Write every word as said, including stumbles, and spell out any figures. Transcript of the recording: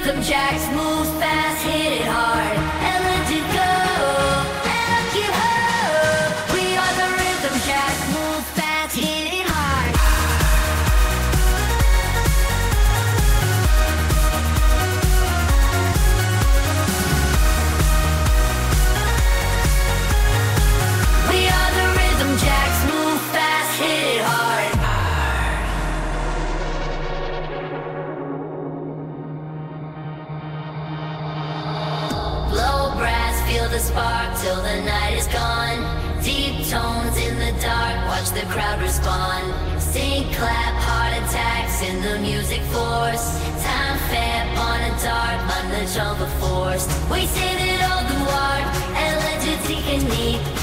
rhythm jacks, moves fast, hit it hard, and let it go, and I'll give her. We are the rhythm jacks, move fast, hit it hard. We are the rhythm jacks, move fast, hit it hard. Blow brass, feel the spark till the night is gone. Deep tones in the dark, watch the crowd respond. Sing, clap, heart attacks in the music force. Time fair, on a dart, on the jungle force. We say that all the art, and legends he can need.